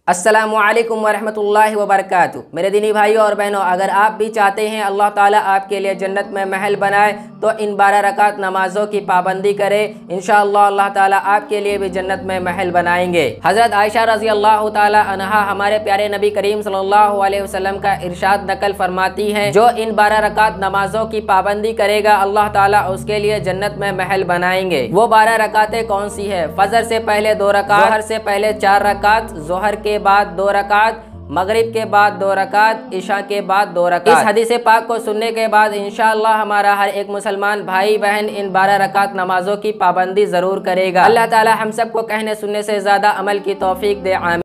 अस्सलामुअलैकुम वरहमतुल्लाहि वबरकातुहू। मेरे दीनी भाइयों और बहनों, अगर आप भी चाहते हैं अल्लाह ताला आपके लिए जन्नत में महल बनाए तो इन 12 रकात नमाज़ों की पाबंदी करें। इंशाअल्लाह अल्लाह ताला आपके लिए भी जन्नत में महल बनाएंगे। हज़रत आयशा रज़ी अल्लाह ताला अन्हा हमारे प्यारे नबी करीम सल्लल्लाहु अलैहि वसल्लम का इरशाद नकल फरमाती हैं, जो इन 12 रकात नमाज़ों की पाबंदी करेगा अल्लाह ताला उसके लिए जन्नत में महल बनाएंगे। वो 12 रकातें कौन सी है? फजर से पहले 2 रकात, ज़ोहर से पहले 4 रकात, ज़ोहर के बाद 2 रकात, मगरिब के बाद 2 रकात, इशा के बाद 2 रकात। इस हदीस पाक को सुनने के बाद इंशाअल्लाह हमारा हर एक मुसलमान भाई बहन इन 12 रकात नमाजों की पाबंदी ज़रूर करेगा। अल्लाह ताला हम सबको कहने सुनने से ज़्यादा अमल की तौफीक दे। आमीन।